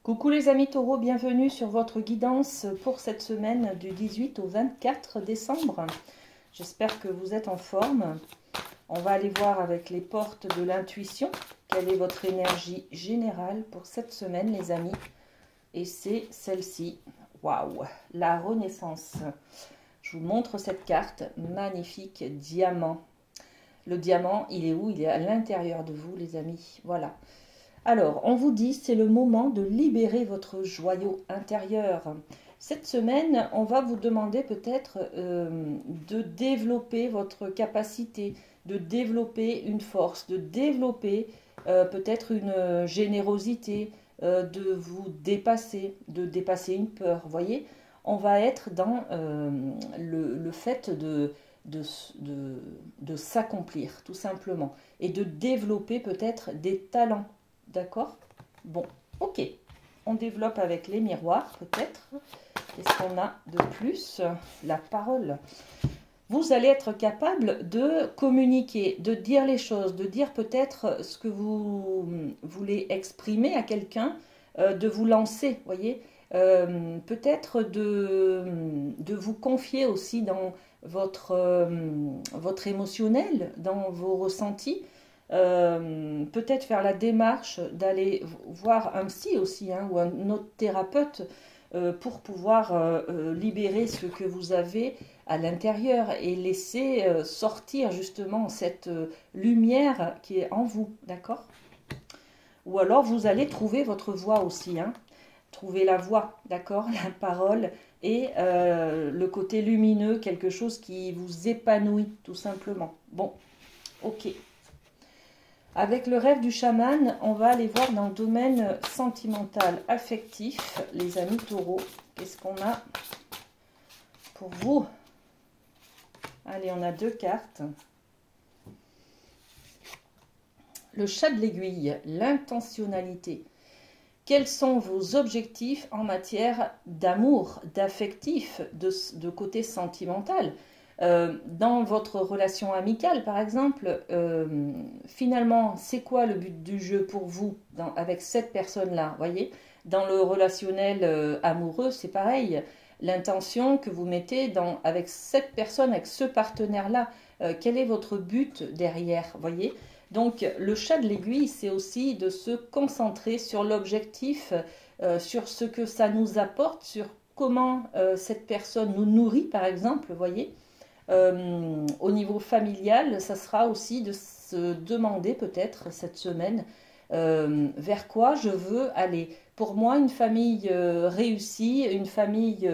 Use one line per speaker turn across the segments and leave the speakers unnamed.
Coucou les amis taureaux, bienvenue sur votre guidance pour cette semaine du 18 au 24 décembre. J'espère que vous êtes en forme. On va aller voir avec les portes de l'intuition quelle est votre énergie générale pour cette semaine les amis. Et c'est celle-ci. Waouh, la renaissance. Je vous montre cette carte, magnifique diamant. Le diamant, il est où? Il est à l'intérieur de vous les amis, voilà. Alors, on vous dit, c'est le moment de libérer votre joyau intérieur. Cette semaine, on va vous demander peut-être de développer votre capacité, de développer une force, de développer peut-être une générosité, de vous dépasser, de dépasser une peur. Vous voyez, on va être dans le fait de s'accomplir, tout simplement, et de développer peut-être des talents. D'accord? Bon, ok. On développe avec les miroirs, peut-être. Qu'est-ce qu'on a de plus? La parole. Vous allez être capable de communiquer, de dire les choses, de dire peut-être ce que vous voulez exprimer à quelqu'un, de vous lancer, voyez. Peut-être de vous confier aussi dans votre émotionnel, dans vos ressentis. Peut-être faire la démarche d'aller voir un psy aussi, hein, ou un autre thérapeute pour pouvoir libérer ce que vous avez à l'intérieur et laisser sortir justement cette lumière qui est en vous, d'accord? Ou alors vous allez trouver votre voix aussi, hein, trouver la voix, d'accord, la parole et le côté lumineux, quelque chose qui vous épanouit tout simplement. Bon, ok. Avec le rêve du chaman, on va aller voir dans le domaine sentimental, affectif, les amis taureaux. Qu'est-ce qu'on a pour vous? Allez, on a deux cartes. Le chat de l'aiguille, l'intentionnalité. Quels sont vos objectifs en matière d'amour, d'affectif, de côté sentimental? Dans votre relation amicale, par exemple, finalement, c'est quoi le but du jeu pour vous avec cette personne-là? Voyez, dans le relationnel amoureux, c'est pareil. L'intention que vous mettez avec cette personne, avec ce partenaire-là, quel est votre but derrière? Voyez, donc le chat de l'aiguille, c'est aussi de se concentrer sur l'objectif, sur ce que ça nous apporte, sur comment cette personne nous nourrit, par exemple, voyez. Au niveau familial, ça sera aussi de se demander peut-être cette semaine vers quoi je veux aller. Pour moi, une famille réussie, une famille,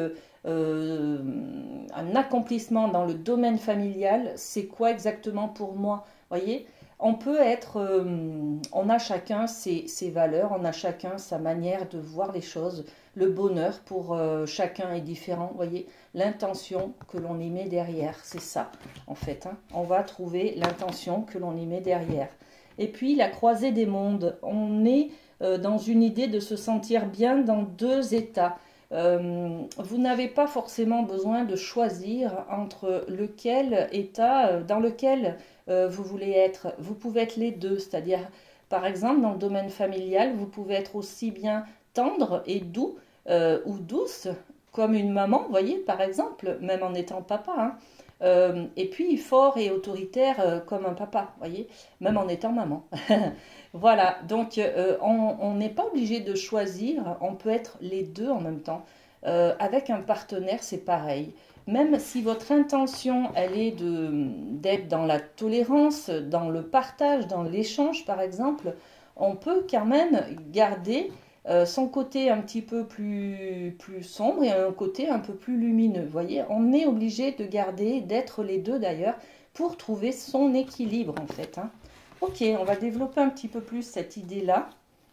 un accomplissement dans le domaine familial, c'est quoi exactement pour moi? Voyez, on peut être, on a chacun ses valeurs, on a chacun sa manière de voir les choses. Le bonheur pour chacun est différent, voyez. L'intention que l'on y met derrière, c'est ça, en fait. Hein. On va trouver l'intention que l'on y met derrière. Et puis, la croisée des mondes. On est dans une idée de se sentir bien dans deux états. Vous n'avez pas forcément besoin de choisir entre lequel état dans lequel vous voulez être. Vous pouvez être les deux, c'est-à-dire, par exemple, dans le domaine familial, vous pouvez être aussi bien tendre et doux ou douce, comme une maman, vous voyez, par exemple, même en étant papa, hein. Et puis fort et autoritaire comme un papa, vous voyez, même en étant maman. Voilà, donc on n'est pas obligé de choisir, on peut être les deux en même temps. Avec un partenaire, c'est pareil. Même si votre intention, elle est d'être dans la tolérance, dans le partage, dans l'échange, par exemple, on peut quand même garder son côté un petit peu plus sombre et un côté un peu plus lumineux. Vous voyez, on est obligé de garder, d'être les deux d'ailleurs, pour trouver son équilibre en fait. Hein. Ok, on va développer un petit peu plus cette idée-là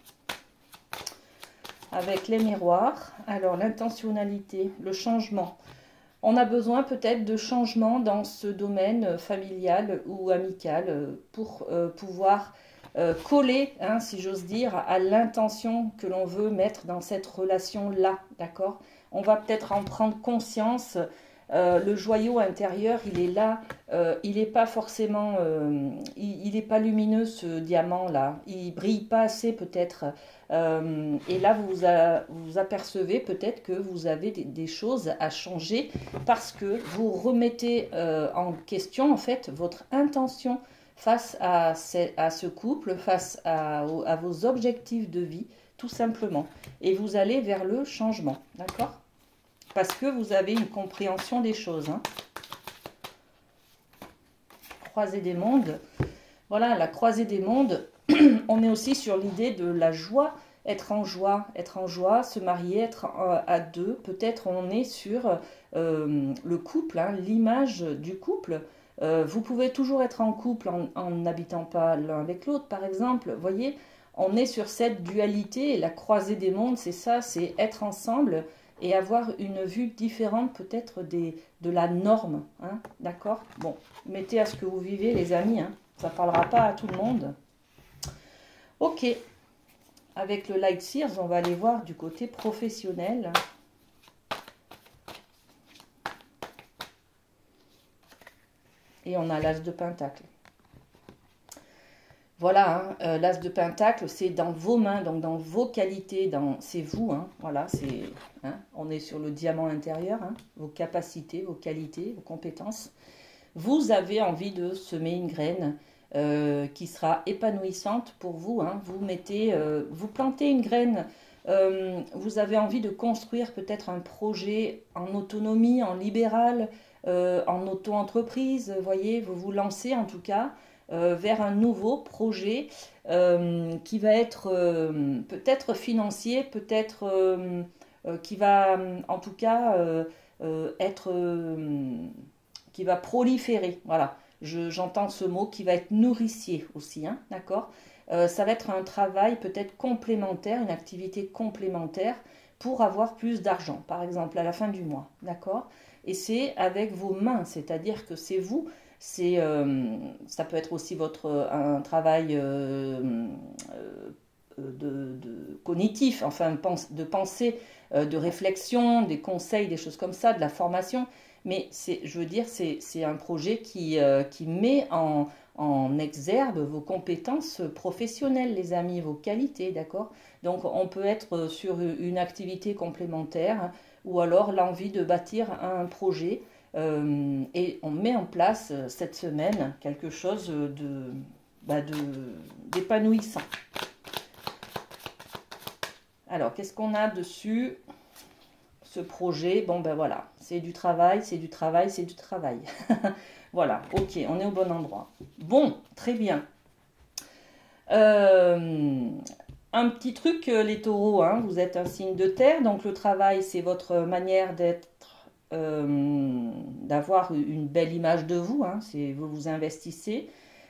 avec les miroirs. Alors, l'intentionnalité, le changement. On a besoin peut-être de changement dans ce domaine familial ou amical pour pouvoir coller, hein, si j'ose dire, à l'intention que l'on veut mettre dans cette relation-là, d'accord? On va peut-être en prendre conscience Le joyau intérieur, il est là, il n'est pas forcément, il n'est pas lumineux ce diamant-là, il brille pas assez peut-être. Et là, vous apercevez peut-être que vous avez des choses à changer parce que vous remettez en question en fait votre intention face à ce couple, face à vos objectifs de vie, tout simplement. Et vous allez vers le changement, d'accord? Parce que vous avez une compréhension des choses. Hein. Croisée des mondes. Voilà, la croisée des mondes, on est aussi sur l'idée de la joie, être en joie, se marier, être à deux. Peut-être on est sur le couple, hein, l'image du couple. Vous pouvez toujours être en couple en n'habitant pas l'un avec l'autre, par exemple. Vous voyez, on est sur cette dualité. Et la croisée des mondes, c'est ça, c'est être ensemble et avoir une vue différente peut-être de la norme. Hein, d'accord? Bon, mettez à ce que vous vivez, les amis. Hein, ça ne parlera pas à tout le monde. Ok. Avec le Light Sears, on va aller voir du côté professionnel. Et on a l'As de Pentacle. Voilà, hein, l'As de Pentacle, c'est dans vos mains, donc dans vos qualités, c'est vous. Hein, voilà, hein, on est sur le diamant intérieur, hein, vos capacités, vos qualités, vos compétences. Vous avez envie de semer une graine qui sera épanouissante pour vous. Hein, vous plantez une graine. Vous avez envie de construire peut-être un projet en autonomie, en libéral, en auto-entreprise, voyez, vous vous lancez en tout cas vers un nouveau projet qui va être peut-être financier, peut-être qui va en tout cas qui va proliférer, voilà, j'entends ce mot, qui va être nourricier aussi, hein, d'accord. Ça va être un travail peut-être complémentaire, une activité complémentaire pour avoir plus d'argent, par exemple à la fin du mois, d'accord. Et c'est avec vos mains, c'est-à-dire que c'est vous, ça peut être aussi un travail cognitif, enfin de pensée, de réflexion, des conseils, des choses comme ça, de la formation. Mais je veux dire, c'est un projet qui met en exergue vos compétences professionnelles, les amis, vos qualités, d'accord? Donc, on peut être sur une activité complémentaire ou alors l'envie de bâtir un projet et on met en place cette semaine quelque chose d'épanouissant. Alors, qu'est-ce qu'on a dessus? Ce projet, bon ben voilà, c'est du travail, c'est du travail, c'est du travail. Voilà, ok, on est au bon endroit. Bon, très bien. Un petit truc, les taureaux, hein, vous êtes un signe de terre, donc le travail, c'est votre manière d'être, d'avoir une belle image de vous, hein, vous vous investissez.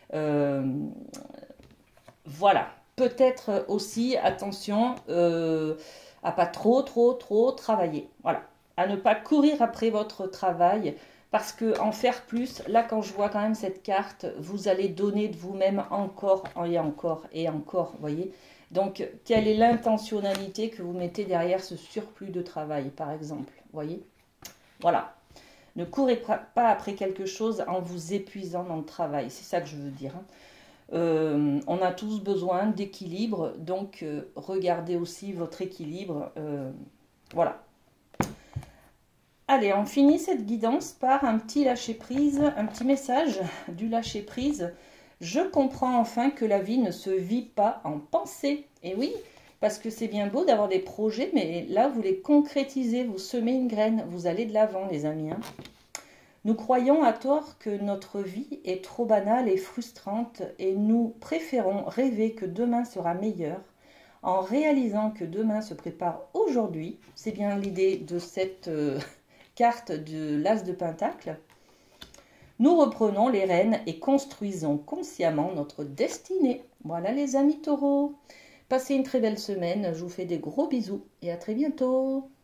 Voilà, peut-être aussi, attention, à pas trop travailler. Voilà, à ne pas courir après votre travail parce que en faire plus, là quand je vois quand même cette carte, vous allez donner de vous-même encore et encore et encore, voyez. Donc, quelle est l'intentionnalité que vous mettez derrière ce surplus de travail, par exemple, voyez. Voilà, ne courez pas après quelque chose en vous épuisant dans le travail, c'est ça que je veux dire, hein. On a tous besoin d'équilibre, donc regardez aussi votre équilibre, voilà. Allez, on finit cette guidance par un petit lâcher-prise, un petit message du lâcher-prise. Je comprends enfin que la vie ne se vit pas en pensée. Et oui, parce que c'est bien beau d'avoir des projets, mais là, vous les concrétisez, vous semez une graine, vous allez de l'avant, les amis, hein. Nous croyons à tort que notre vie est trop banale et frustrante et nous préférons rêver que demain sera meilleur en réalisant que demain se prépare aujourd'hui. C'est bien l'idée de cette carte de l'As de Pentacle. Nous reprenons les rênes et construisons consciemment notre destinée. Voilà les amis taureaux. Passez une très belle semaine. Je vous fais des gros bisous et à très bientôt.